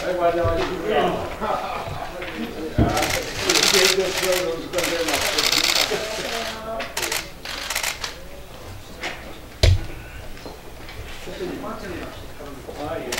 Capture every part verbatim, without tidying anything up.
아이고, 안녕하십니까. 개인적 수영 선수권대회 맞습니다. 아, 예.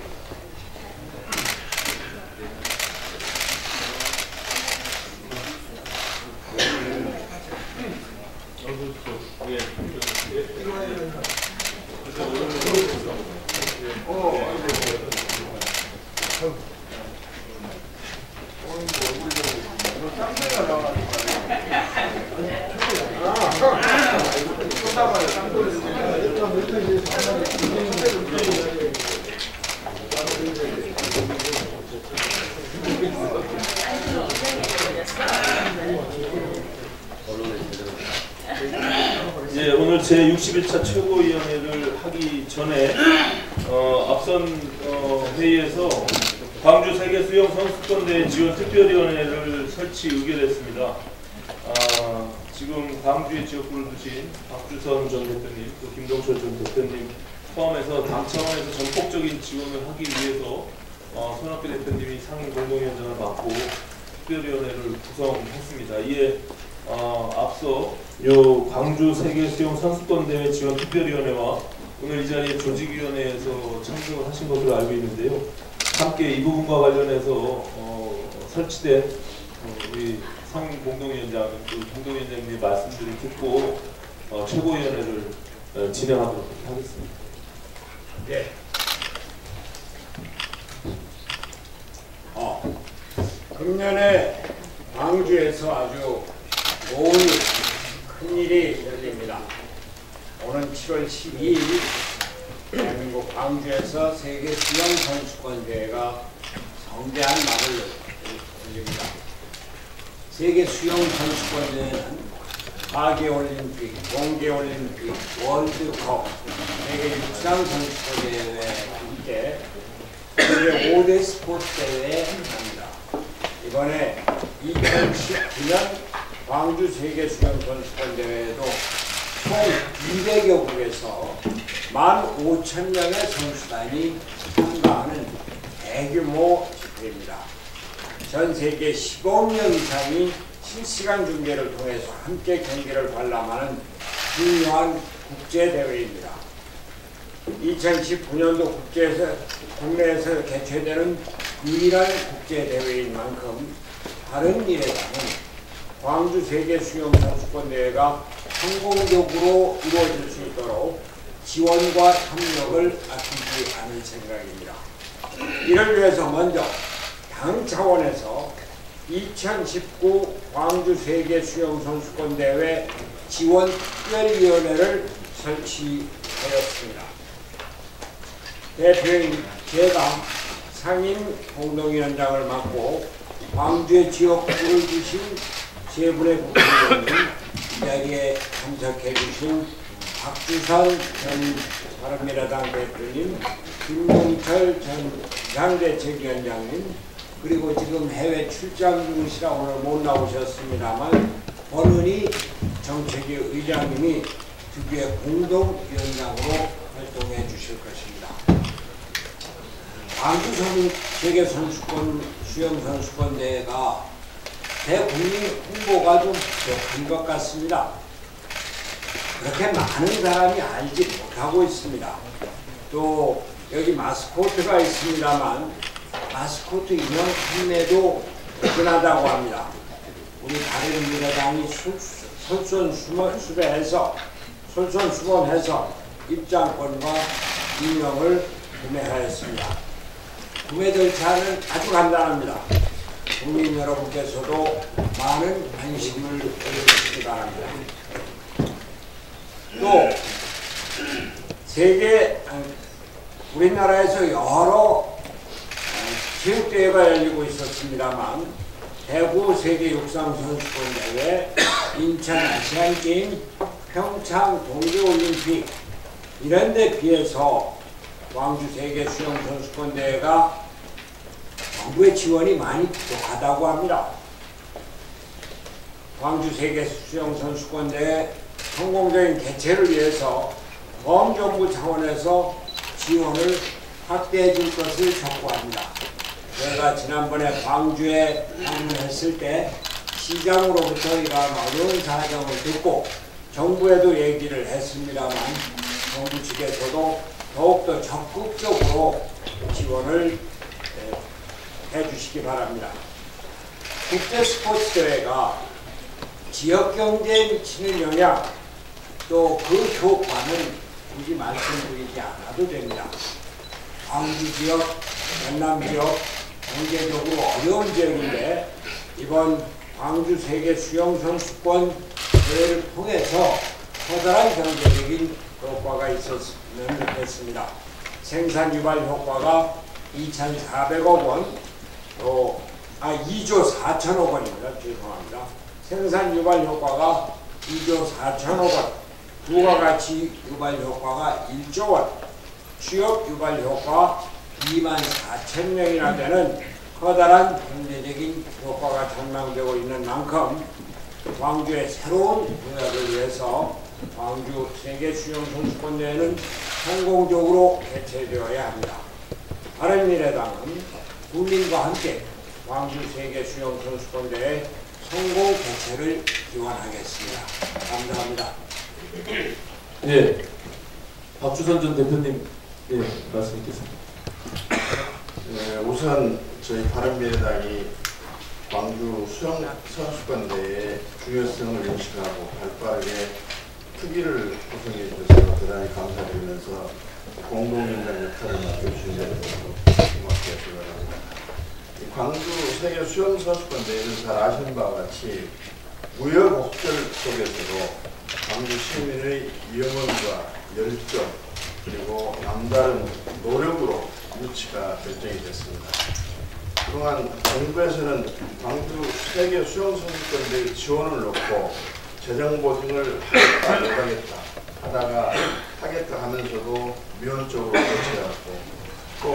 예, 오늘 제육십일 차 최고위원회를 하기 전에 어, 앞선 어, 회의에서 광주 세계수영 선수권대회 지원 특별위원회를 설치 의결했습니다. 아, 지금 광주에 지역구를 두신 박주선 전 대표님, 또 김동철 전 대표님 포함해서 당 차원에서 전폭적인 지원을 하기 위해서 어, 손학규 대표님이 상임 공동위원장을 맡고 특별위원회를 구성했습니다. 이에 어, 앞서 요 광주 세계수영 선수권대회 지원 특별위원회와 오늘 이 자리에 조직위원회에서 참석을 하신 것으로 알고 있는데요. 함께 이 부분과 관련해서 어, 설치된 어, 우리 상임 공동위원장, 또 공동위원장님의 말씀들을 듣고 어, 최고위원회를 어, 진행하도록 하겠습니다. 예. 어, 금년에 광주에서 아주 좋은 일, 큰일이 열립니다. 오는 칠월 십이일 대한민국 광주에서 세계 수영 선수권 대회가 성대한 막을 열립니다. 세계 수영 선수권 대회는 하계올림픽, 동계올림픽, 월드컵, 세계 육상 선수권 대회와 함께 세계 오 대 스포츠 대회에 합니다. 이번에 이천십구년 광주 세계 수영 선수권 대회에도 총 이백여 국에서 만 오천 명의 선수단이 참가하는 대규모 집회입니다. 전 세계 십오 명 이상이 실시간 중계를 통해서 함께 경기를 관람하는 중요한 국제대회입니다. 이천십구년도 국제에서, 국내에서 개최되는 유일한 국제대회인 만큼 다른 일에서는 광주 세계 수영 선수권 대회가 성공적으로 이루어질 수 있도록 지원과 협력을 아끼지 않을 생각입니다. 이를 위해서 먼저 당 차원에서 이천십구 광주 세계 수영 선수권 대회 지원 특별위원회를 설치하였습니다. 대표인 제가 상임 공동위원장을 맡고 광주의 지역구를 주신 세 분의 국회의원님, 이 자리에 참석해 주신 박주선 전 바른미래당 대표님, 김동철 전 비상대책위원장님, 그리고 지금 해외 출장 중이시라 오늘 못 나오셨습니다만 권은희 정책위 의장님이 특유의 공동위원장으로 활동해 주실 것입니다. 광주 세계 선수권 수영 선수권 대회가 대국민 홍보가 좀 부족한 것 같습니다. 그렇게 많은 사람이 알지 못하고 있습니다. 또 여기 마스코트가 있습니다만 마스코트 인형 판매도 끝나다고 합니다. 우리 바른미래당이 솔선수범해서 솔선수범해서 입장권과 인형을 구매하였습니다. 구매 절차는 아주 간단합니다. 국민 여러분께서도 많은 관심을 보여주시기 바랍니다. 또 세계 우리나라에서 여러 체육대회가 열리고 있었습니다만 대구 세계 육상 선수권 대회, 인천 아시안 게임, 평창 동계올림픽 이런 데 비해서 광주 세계 수영 선수권 대회가 정부의 지원이 많이 부족하다고 합니다. 광주 세계 수영 선수권 대회 성공적인 개최를 위해서 범정부 차원에서 지원을 확대해 줄 것을 촉구합니다. 제가 지난번에 광주에 방문했을 때 시장으로부터 이러한 어려운 사정을 듣고 정부에도 얘기를 했습니다만 정부 측에서도 더욱더 적극적으로 지원을 해주시기 바랍니다. 국제 스포츠 대회가 지역 경제에 미치는 영향 또 그 효과는 굳이 말씀드리지 않아도 됩니다. 광주 지역, 전남 지역 경제적으로 어려운 지역인데 이번 광주 세계 수영 선수권 대회를 통해서 커다란 경제적인 효과가 있었으면 좋겠습니다. 생산 유발 효과가 이천사백억 원, 또 아 이조 사천억 원입니다. 죄송합니다. 생산 유발 효과가 이조 사천억 원, 부가가치 유발 효과가 일조 원, 취업 유발 효과 이만 사천 명이나 되는 커다란 경제적인 효과가 전망되고 있는 만큼 광주의 새로운 부여를 위해서 광주 세계 수영 선수권 대회는 성공적으로 개최되어야 합니다. 바른미래당은 국민과 함께 광주 세계 수영 선수권 대회 성공 개최를 기원하겠습니다. 감사합니다. 예, 박주선 전 대표님, 예, 말씀 있겠습니다. 예, 우선 저희 바른미래당이 광주 수영 선수권 대회의 중요성을 인식하고 발빠르게 특위를 구성해 주셔서 대단히 감사드리면서 공동위원장 역할을 맡겨주신 데 고맙게 생각합니다. 광주 세계 수영 선수권 대회는 잘 아시는 바와 같이 우여곡절 속에서도 광주 시민의 영혼과 열정 그리고 남다른 노력으로 유치가 결정이 됐습니다. 그동안 정부에서는 광주 세계 수영선수권 대회 지원을 놓고 재정 보증을 하겠다 못하겠다 하다가 하겠다 하면서도 미온적으로 결정해왔고 또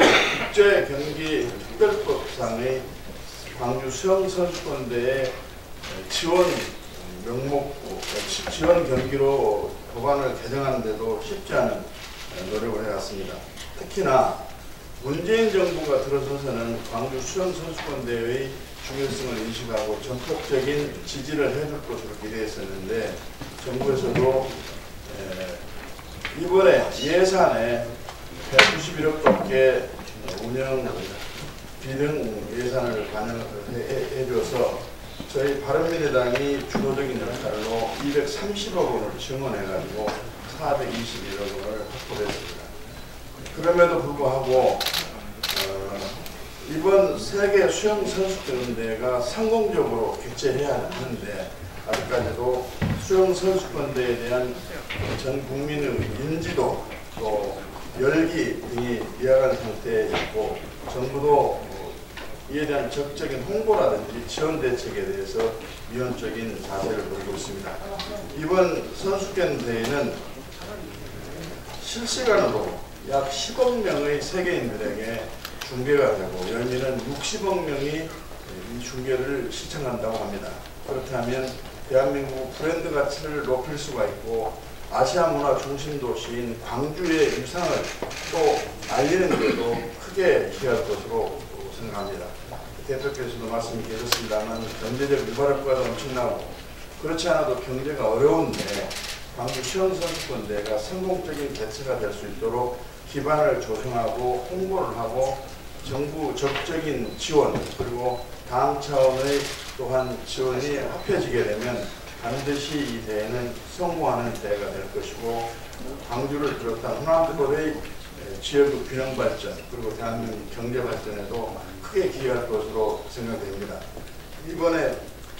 국제경기특별법상의 광주 수영선수권 대회 지원 명목, 지원 경기로 법안을 개정하는데도 쉽지 않은 노력을 해왔습니다. 특히나 문재인 정부가 들어서서는 광주 수영선수권 대회의 중요성을 인식하고 전폭적인 지지를 해줄 것으로 기대했었는데 정부에서도 이번에 예산에 백구십일억밖에 운영 비등 예산을 반영해줘서 저희 바른미래당이 주도적인 역할로 이백삼십억 원을 증원해가지고 사백이십일억 원을 확보했습니다. 그럼에도 불구하고 어, 이번 세계 수영 선수권 대회가 성공적으로 개최해야 하는데 아직까지도 수영 선수권 대회에 대한 전 국민의 인지도 또 열기 등이 미약한 상태에 있고 정부도 이에 대한 적극적인 홍보라든지 지원 대책에 대해서 미온적인 자세를 보이고 있습니다. 이번 선수권 대회는 실시간으로 약 십억 명의 세계인들에게 중계가 되고 열미는 육십억 명이 이 중계를 시청한다고 합니다. 그렇다면 대한민국 브랜드 가치를 높일 수가 있고 아시아 문화 중심 도시인 광주의 위상을 또 알리는 데도 크게 기여할 것으로 생각합니다. 대표께서도 말씀이 계셨습니다만 경제적 유발 효과가 엄청나고 그렇지 않아도 경제가 어려운데 광주 수영선수권 대회가 성공적인 개최가 될 수 있도록 기반을 조성하고 홍보를 하고 정부 적극적인 지원 그리고 당 차원의 또한 지원이 합해지게 되면 반드시 이 대회는 성공하는 대회가 될 것이고 광주를 비롯한 호남도의 지역의 균형 발전 그리고 대한민국 경제 발전에도 크게 기여할 것으로 생각됩니다. 이번에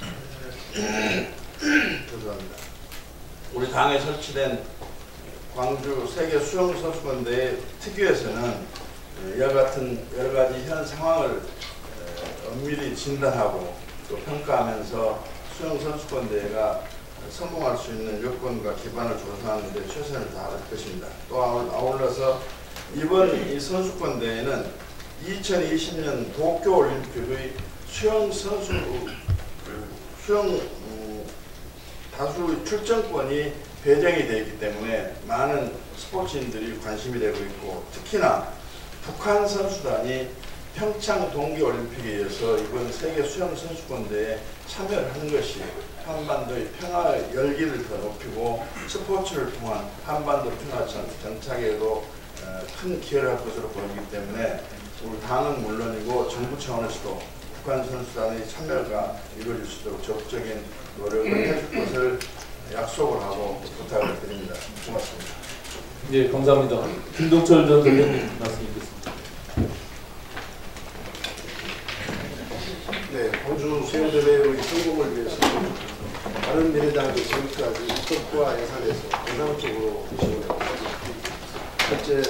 죄송합니다. 우리 당에 설치된 광주 세계 수영 선수권 대회 특위에서는 이와 같은 여러 가지 현 상황을 엄밀히 진단하고 또 평가하면서 수영 선수권 대회가 성공할 수 있는 요건과 기반을 조성하는 데 최선을 다할 것입니다. 또 아울러서 이번 이 선수권 대회는 이천이십 년 도쿄 올림픽의 수영 선수 수영 다수 출전권이 배정이 되어 있기 때문에 많은 스포츠인들이 관심이 되고 있고 특히나 북한 선수단이 평창 동계올림픽에 이어서 이번 세계 수영 선수권대회에 참여를 하는 것이 한반도의 평화 열기를 더 높이고 스포츠를 통한 한반도 평화 정착에도 큰 기여를 할 것으로 보이기 때문에 우리 당은 물론이고 정부 차원에서도 북한 선수단의 참여가 이루어질 수 있도록 적극적인 노력을 해줄 것을 약속을 하고 부탁을 드립니다. 고맙습니다. 네, 감사합니다. 김동철 전 대표님 말씀 드리겠습니다. 네, 광주 수영대회의 성공을 위해서 다른 미래당이 지금까지 입법과 예산에서 정상적으로 지원했고, 첫째,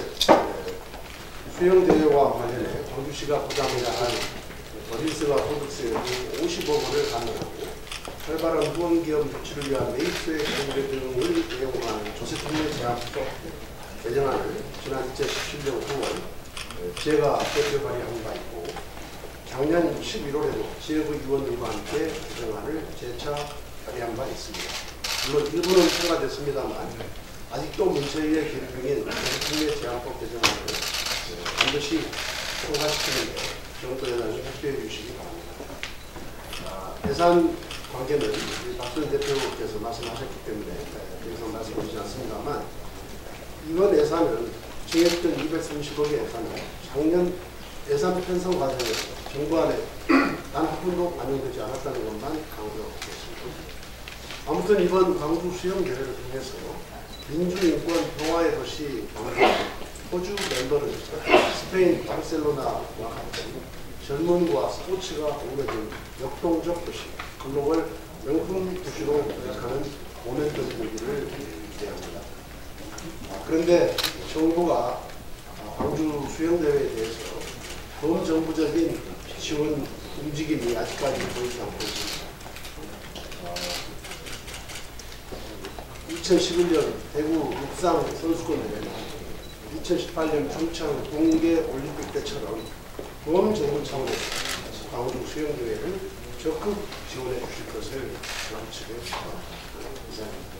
수영대회와 관련해 광주시가 부담해야 할 법인세와 소득세 등 오십억 원을 감면하고 활발한 후원기업 유치를 위한 매입소액 공개 등을 이용하는 조세특례 제한법 개정안을 지난 이천십칠 년 구월 제가 대표 발의한 바 있고, 작년 십일월에도 지역의 의원들과 함께 개정안을 재차 발의한 바 있습니다. 물론 일부는 통과됐습니다만 아직도 문체위의 계류 중인 조세특례 제한법 개정안을 반드시 통과시키는 데 정부 여당이 협조해 주시기 바랍니다. 아, 예산 관계는 우리 박수현 대표께서 말씀하셨기 때문에 더 이상 말씀드리지 않습니다만, 이번 예산은 정했던 이백삼십억의 예산을 작년 예산 편성 과정에서 정부 안에 단 한 푼도 반영되지 않았다는 것만 강조하겠습니다. 아무튼 이번 광주 수영대회를 통해서 민주인권 평화의 도시 광주, 호주 멤버를 스페인 바르셀로나와 같이 젊음과 스포츠가 어우러진 역동적 도시, 글로벌 명품 도시로 도약하는 모멘텀 분위기를 기대합니다. 그런데 정부가 광주 수영대회에 대해서 범정부적인 지원 움직임이 아직까지 보이지 않고 있습니다. 이천십일 년 대구 육상 선수권대회는 이천십팔 년 평창 동계올림픽 때처럼 범정부 차원에서 광주 수영대회를 적극 지원해 주실 것을 정부 측에 이상입니다.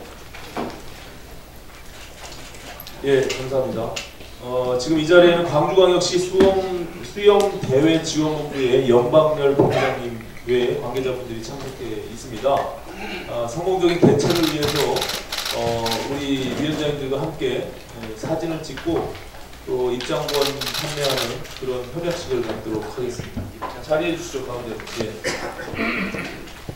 예, 감사합니다. 어, 지금 이 자리에는 광주광역시 수영, 수영대회 지원본부의 영박열 본부장님 외에 관계자분들이 참석해 있습니다. 어, 성공적인 대처를 위해서 어, 우리 위원장님들과 함께 사진을 찍고 또 입장권 판매하는 그런 협약식을 갖도록 하겠습니다. 자리해 주시죠, 가운데. 예.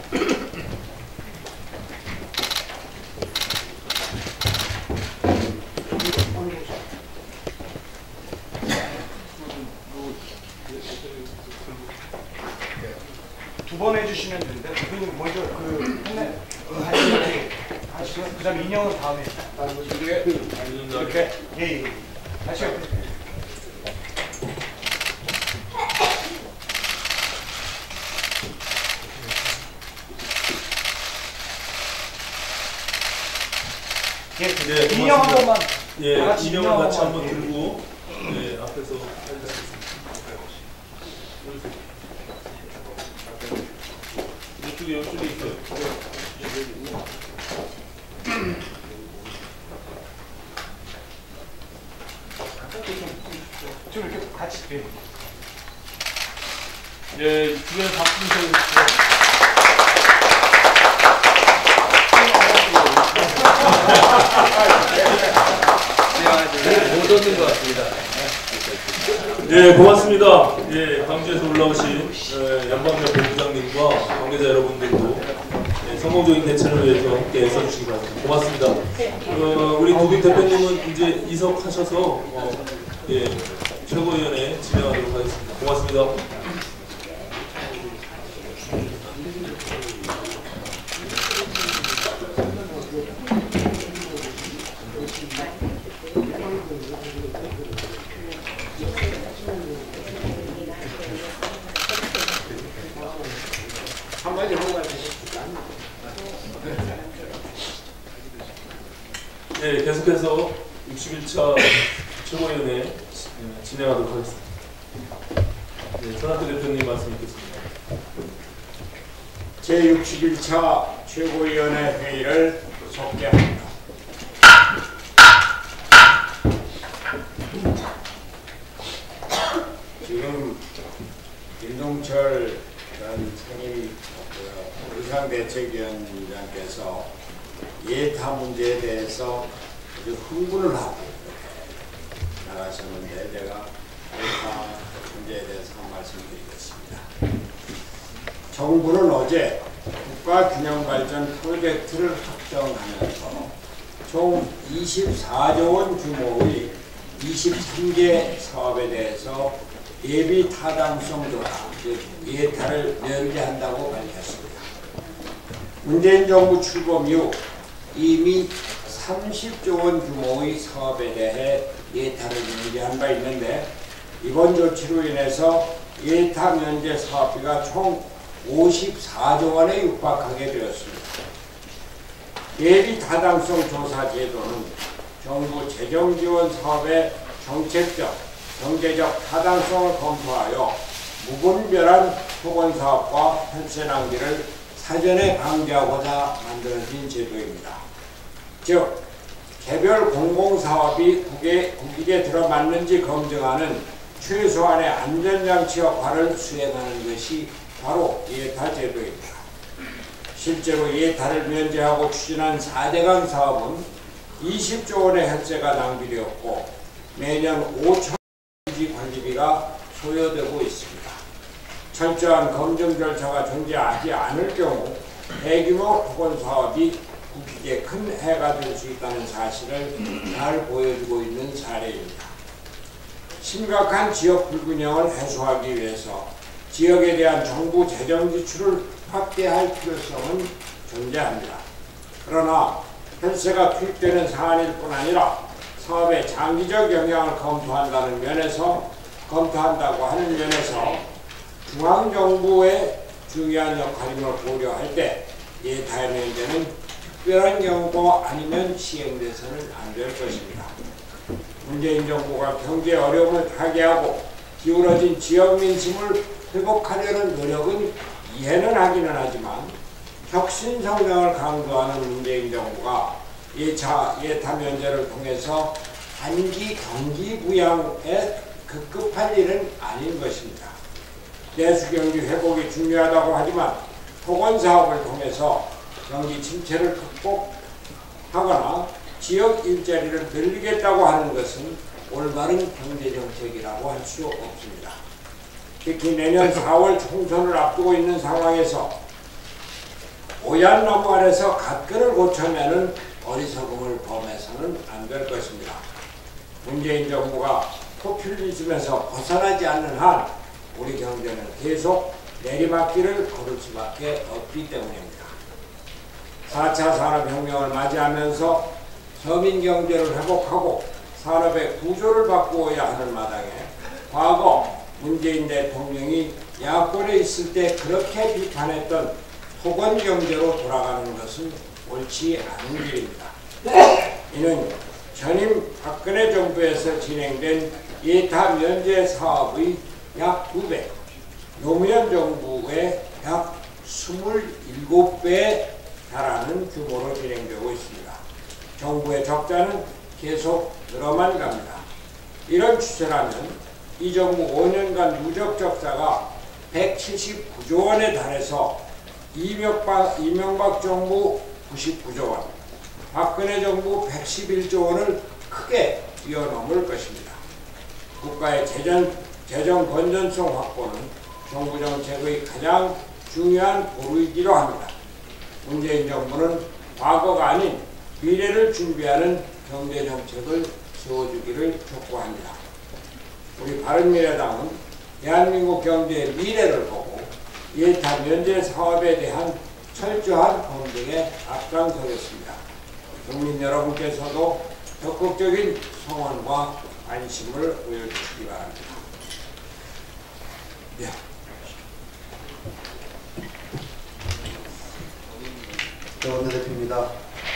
두 번 해주시면 되는데, 대표님 먼저 그 했네, 하시면 하시고, 그 다음에 인형은 다음에. 이렇게 이렇게 예 예. 하시고. 예, 네, 인형 한 번만. 예, 다 같이 인형을 인형 같이 한 한번 번만. 들고 예, 앞에서 해주시겠습니다. 이쪽에 이쪽에 있어요. 좀 이렇게 같이. 예. 예, 주변에 박수 주세요. 못 얻는 것 같습니다. 예, 고맙습니다. 예, 광주에서 올라오신 예, 연방면 본부장님과 관계자 여러분들도 예, 성공적인 대처를 위해서 함께 애써주시기 바랍니다. 고맙습니다. 어, 우리 도빈 대표님은 이제 이석하셔서 어, 예, 최고위원회 진행하도록 하겠습니다. 고맙습니다. 한마디 한마디. 네, 계속해서 육십일 차 최고위원회 진행하도록 하겠습니다. 네, 전학규 대표님 말씀 있겠습니다. 제육십일 차 최고위원회 회의를 속개합니다. 지금 김동철 전 상임위 의상대책위원장께서 예타 문제에 대해서 아주 흥분을 하고 나가셨는데 제가 예타 문제에 대해서 한 말씀 드리겠습니다. 정부는 어제 국가균형발전 프로젝트를 확정하면서 총 이십사조 원 규모의 이십삼 개 사업에 대해서 예비 타당성 조사, 즉 예타를 면제한다고 밝혔습니다. 문재인 정부 출범 이후 이미 삼십조 원 규모의 사업에 대해 예타를 면제한 바 있는데 이번 조치로 인해서 예타 면제 사업비가 총 오십사조 원에 육박하게 되었습니다. 예비 타당성 조사 제도는 정부 재정 지원 사업의 정책적, 경제적 타당성을 검토하여 무분별한 토건 사업과 혈세 낭비를 사전에 방지하고자 만들어진 제도입니다. 즉, 개별 공공사업이 국에, 국익에 들어맞는지 검증하는 최소한의 안전장치 역할을 수행하는 것이 바로 예타 제도입니다. 실제로 예타를 면제하고 추진한 사대강 사업은 이십조 원의 혈세가 낭비되었고 매년 오천억 원의 관리비가 소요되고 있습니다. 철저한 검증 절차가 존재하지 않을 경우 대규모 토건 사업이 국익에 큰 해가 될 수 있다는 사실을 잘 보여주고 있는 사례입니다. 심각한 지역 불균형을 해소하기 위해서 지역에 대한 정부 재정 지출을 확대할 필요성은 존재합니다. 그러나 혈세가 투입되는 사안일 뿐 아니라 사업의 장기적 영향을 검토한다는 면에서 검토한다고 하는 면에서 중앙정부의 중요한 역할임을 고려할 때 예타의 면제는 특별한 경우가 아니면 시행돼서는 안 될 것입니다. 문재인 정부가 경제 어려움을 타개하고 기울어진 지역 민심을 회복하려는 노력은 이해는 하기는 하지만 혁신 성장을 강조하는 문재인 정부가 예차, 예타 면제를 통해서 단기 경기 부양에 급급할 일은 아닌 것입니다. 내수경기 회복이 중요하다고 하지만 토건사업을 통해서 경기 침체를 극복하거나 지역 일자리를 늘리겠다고 하는 것은 올바른 경제정책이라고 할 수 없습니다. 특히 내년 사월 총선을 앞두고 있는 상황에서 오얏 나무 아래서 갓근을 고쳐내는 어리석음을 범해서는 안 될 것입니다. 문재인 정부가 포퓰리즘에서 벗어나지 않는 한 우리 경제는 계속 내리막길을 걸을 수밖에 없기 때문입니다. 사 차 산업혁명을 맞이하면서 서민 경제를 회복하고 산업의 구조를 바꾸어야 하는 마당에 과거 문재인 대통령이 야권에 있을 때 그렇게 비판했던 토건 경제로 돌아가는 것은 옳지 않은 길입니다. 이는 전임 박근혜 정부에서 진행된 예타 면제 사업의 약 두 배, 노무현 정부의 약 이십칠 배에 달하는 규모로 진행되고 있습니다. 정부의 적자는 계속 늘어만 갑니다. 이런 추세라면 이 정부 오 년간 누적 적자가 백칠십구조 원에 달해서 이명박, 이명박 정부 구십구조 원, 박근혜 정부 백십일조 원을 크게 뛰어넘을 것입니다. 국가의 재정, 재정 건전성 확보는 정부 정책의 가장 중요한 고루이기로 합니다. 문재인 정부는 과거가 아닌 미래를 준비하는 경제정책을 세워주기를 촉구합니다. 우리 바른미래당은 대한민국 경제의 미래를 보고 예타 면제 사업에 대한 철저한 검증에 앞장서겠습니다. 국민 여러분께서도 적극적인 성원과 관심을 보여주시기 바랍니다. 네. 네, 원내대표입니다.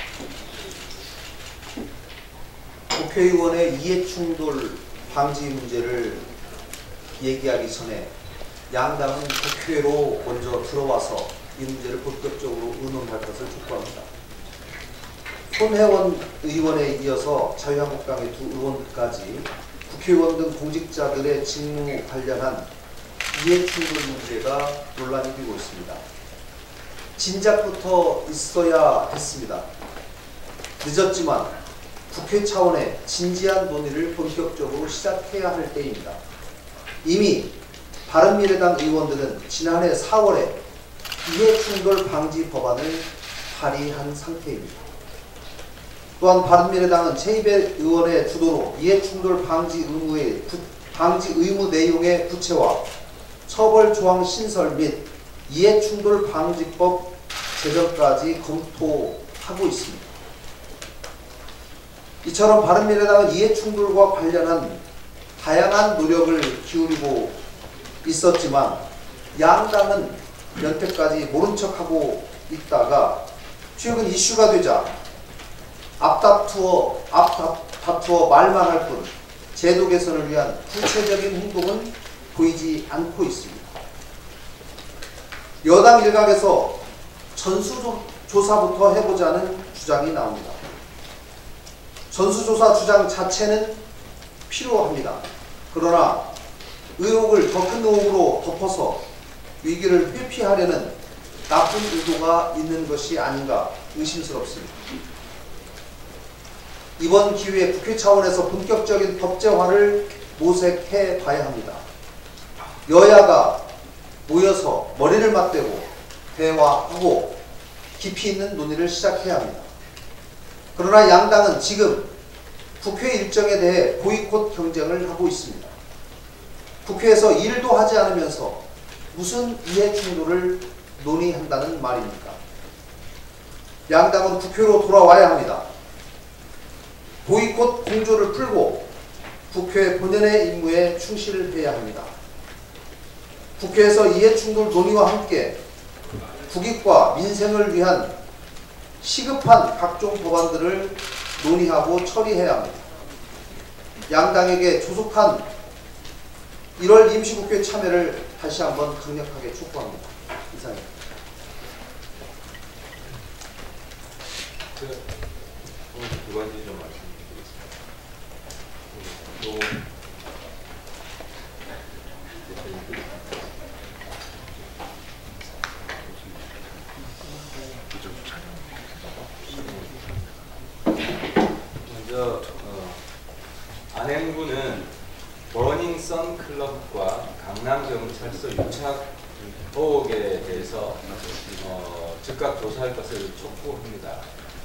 국회의원의 이해충돌 방지 문제를 얘기하기 전에 양당은 국회로 먼저 들어와서 이 문제를 본격적으로 의논할 것을 촉구합니다. 손혜원 의원에 이어서 자유한국당의 두 의원까지 국회의원 등 공직자들의 직무 관련한 이해충돌 문제가 논란이 되고 있습니다. 진작부터 있어야 했습니다. 늦었지만 국회 차원의 진지한 논의를 본격적으로 시작해야 할 때입니다. 이미 바른미래당 의원들은 지난해 사월에 이해충돌 방지 법안을 발의한 상태입니다. 또한 바른미래당은 최이배 의원의 주도로 이해충돌 방지 의무의 구, 방지 의무 내용의 구체화, 처벌 조항 신설 및 이해충돌 방지법 제정까지 검토하고 있습니다. 이처럼 바른미래당은 이해충돌과 관련한 다양한 노력을 기울이고 있었지만 양당은 연태까지 모른 척하고 있다가 최근 이슈가 되자 앞다투어 앞다투어 말만 할 뿐 제도 개선을 위한 구체적인 행동은 보이지 않고 있습니다. 여당 일각에서 전수조사부터 해보자는 주장이 나옵니다. 전수조사 주장 자체는 필요합니다. 그러나 의혹을 더 큰 의혹으로 덮어서 위기를 회피하려는 나쁜 의도가 있는 것이 아닌가 의심스럽습니다. 이번 기회에 국회 차원에서 본격적인 법제화를 모색해 봐야 합니다. 여야가 모여서 머리를 맞대고 대화하고 깊이 있는 논의를 시작해야 합니다. 그러나 양당은 지금 국회 일정에 대해 보이콧 경쟁을 하고 있습니다. 국회에서 일도 하지 않으면서 무슨 이해충돌을 논의한다는 말입니까? 양당은 국회로 돌아와야 합니다. 보이콧 공조를 풀고 국회 본연의 임무에 충실해야 합니다. 국회에서 이해충돌 논의와 함께 국익과 민생을 위한 시급한 각종 법안들을 논의하고 처리해야 합니다. 양당에게 조속한 일월 임시국회 참여를 다시 한번 강력하게 촉구합니다. 이상입니다. 그, 두 가지 좀 말씀드리겠습니다. 먼저 어, 안행부는 버닝썬 클럽과 강남경찰서 유착 의혹에 대해서 어, 즉각 조사할 것을 촉구합니다.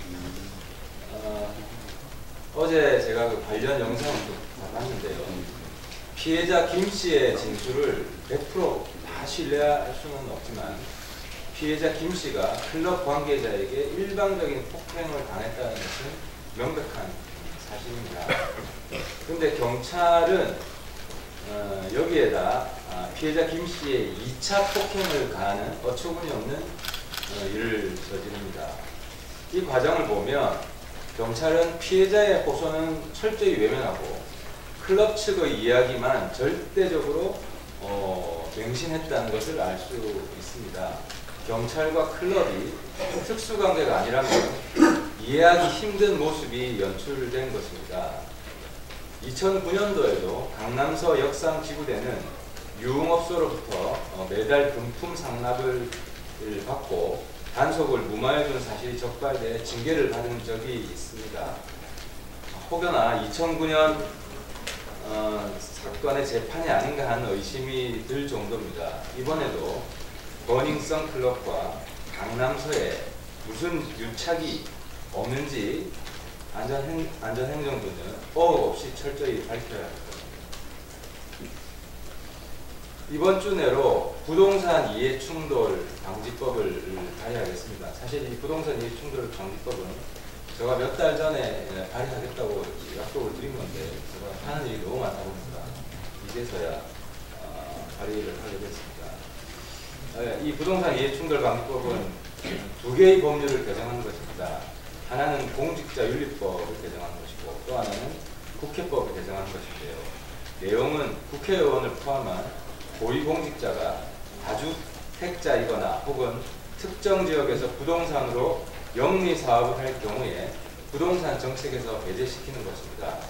어, 어제 제가 그 관련 영상을 좀 봤는데요. 피해자 김 씨의 진술을 백 퍼센트 다 신뢰할 수는 없지만 피해자 김 씨가 클럽 관계자에게 일방적인 폭행을 당했다는 것은 명백한 사실입니다. 그런데 경찰은 어, 여기에다 아, 피해자 김 씨의 이 차 폭행을 가하는 어처구니 없는 어, 일을 저지릅니다. 이 과정을 보면 경찰은 피해자의 호소는 철저히 외면하고 클럽 측의 이야기만 절대적으로 어, 맹신했다는 것을 알 수 있습니다. 경찰과 클럽이 특수관계가 아니라면 이해하기 힘든 모습이 연출된 것입니다. 이천구 년도에도 강남서 역삼지구대는 유흥업소로부터 매달 금품 상납을 받고 단속을 무마해준 사실이 적발돼 징계를 받은 적이 있습니다. 혹여나 이천구 년 어, 사건의 재판이 아닌가 하는 의심이 들 정도입니다. 이번에도 버닝썬 클럽과 강남서에 무슨 유착이 없는지 안전행, 안전행정부는 어긋 없이 철저히 밝혀야 할 겁니다. 이번 주 내로 부동산 이해충돌 방지법을 발의하겠습니다. 사실 이 부동산 이해충돌 방지법은 제가 몇 달 전에 발의하겠다고 약속을 드린 건데 제가 하는 일이 너무 많다 보니까 이제서야 어, 발의를 하게 됐습니다. 이 부동산 이해충돌 방지법은 두 개의 법률을 개정하는 것입니다. 하나는 공직자윤리법을 개정하는 것이고 또 하나는 국회법을 개정하는 것인데요. 내용은 국회의원을 포함한 고위공직자가 다주택자이거나 혹은 특정 지역에서 부동산으로 영리사업을 할 경우에 부동산 정책에서 배제시키는 것입니다.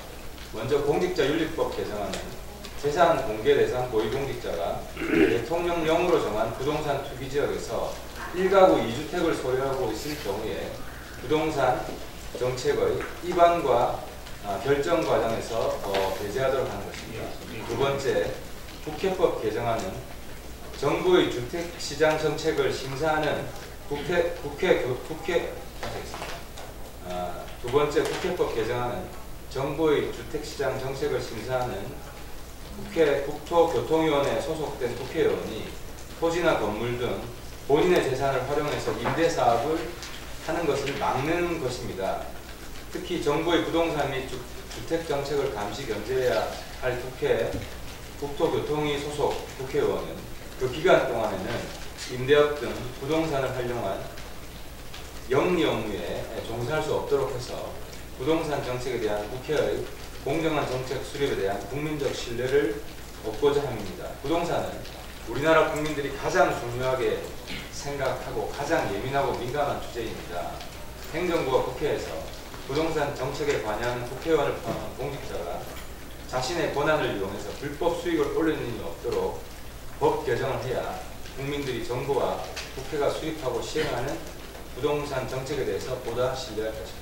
먼저 공직자윤리법 개정안은 재산 공개 대상 고위공직자가 대통령령으로 정한 부동산 투기 지역에서 일 가구 이 주택을 소유하고 있을 경우에 부동산 정책의 입안과 아, 결정 과정에서 어, 배제하도록 하는 것입니다. 두 번째, 국회법 개정안은 정부의 주택시장 정책을 심사하는 국회, 국회, 교, 국회, 아, 두 번째 국회법 개정안은 정부의 주택시장 정책을 심사하는 국회 국토교통위원회에 소속된 국회의원이 토지나 건물 등 본인의 재산을 활용해서 임대사업을 하는 것을 막는 것입니다. 특히 정부의 부동산 및 주, 주택정책을 감시 견제해야 할 국회 국토교통위 소속 국회의원은 그 기간 동안에는 임대업 등 부동산을 활용한 영리 업무에 종사할 수 없도록 해서 부동산 정책에 대한 국회의 공정한 정책 수립에 대한 국민적 신뢰를 얻고자 합니다. 부동산은 우리나라 국민들이 가장 중요하게 생각하고 가장 예민하고 민감한 주제입니다. 행정부와 국회에서 부동산 정책에 관여하는 국회의원을 포함한 공직자가 자신의 권한을 이용해서 불법 수익을 올리는 일이 없도록 법 개정을 해야 국민들이 정부와 국회가 수립하고 시행하는 부동산 정책에 대해서 보다 신뢰할 것입니다.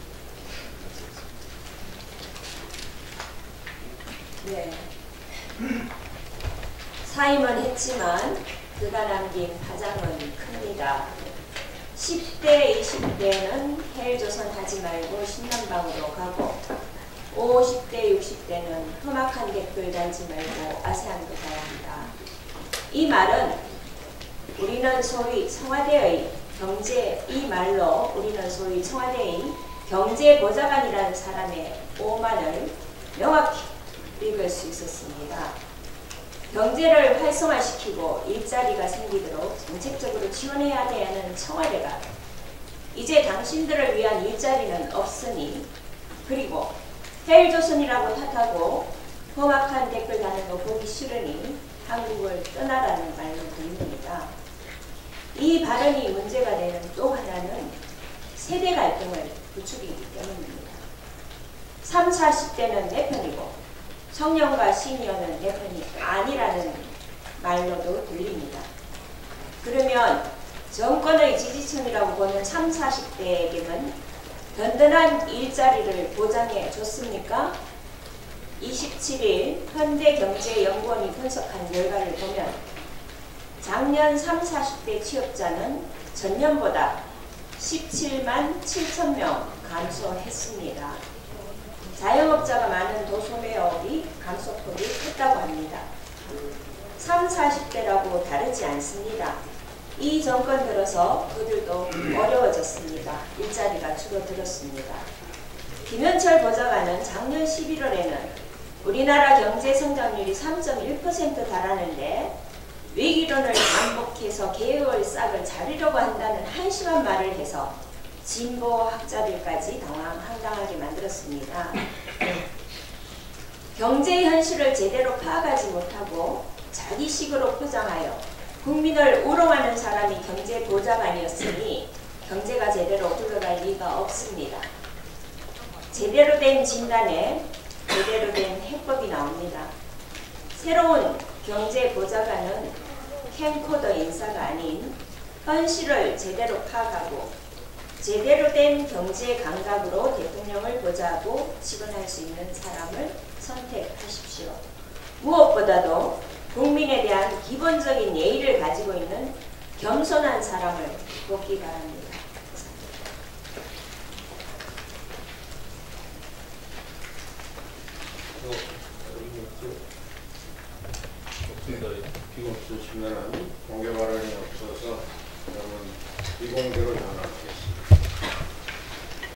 네. 사임은 했지만 그가 남긴 파장은 큽니다. 십 대, 이십 대는 헬조선 하지 말고 신남방으로 가고 오십 대, 육십 대는 험악한 댓글 달지 말고 아세안도 가야 한다. 이 말은 우리는 소위 청와대의 경제, 이 말로 우리는 소위 청와대의 경제보좌관이라는 사람의 오만을 명확히 읽을 수 있었습니다. 경제를 활성화시키고 일자리가 생기도록 정책적으로 지원해야 되는 청와대가 이제 당신들을 위한 일자리는 없으니, 그리고 헬조선이라고 탓하고 험악한 댓글 다는 거 보기 싫으니 한국을 떠나라는 말로 들립니다. 이 발언이 문제가 되는 또 하나는 세대 갈등을 부추기기 때문입니다. 삼, 사십 대는 내 편이고 청년과 시니어는 내 편이 아니라는 말로도 들립니다. 그러면 정권의 지지층이라고 보는 삼, 사십 대에게는 든든한 일자리를 보장해 줬습니까? 이십칠 일 현대경제연구원이 분석한 결과를 보면 작년 삼, 사십 대 취업자는 전년보다 십칠만 칠천 명 감소했습니다. 자영업자가 많은 도소매업이 감소폭이 컸다고 합니다. 삼, 사십 대라고 다르지 않습니다. 이 정권 들어서 그들도 어려워졌습니다. 일자리가 줄어들었습니다. 김현철 보좌관은 작년 십일월에는 우리나라 경제 성장률이 삼 점 일 퍼센트 달하는데 위기론을 반복해서 개혁의 싹을 자르려고 한다는 한심한 말을 해서 진보 학자들까지 당황하게 만들었습니다. 경제 현실을 제대로 파악하지 못하고 자기식으로 포장하여 국민을 우롱하는 사람이 경제 보좌관이었으니 경제가 제대로 흘러갈 리가 없습니다. 제대로 된 진단에 제대로 된 해법이 나옵니다. 새로운 경제 보좌관은 캠코더 인사가 아닌 현실을 제대로 파악하고 제대로 된 경제 감각으로 대통령을 보좌하고 직원할 수 있는 사람을 선택하십시오. 무엇보다도 국민에 대한 기본적인 예의를 가지고 있는 겸손한 사람을 뽑기 바랍니다. 비공수시면은 공개 발언이 없어서 그러면 비공개로 전환.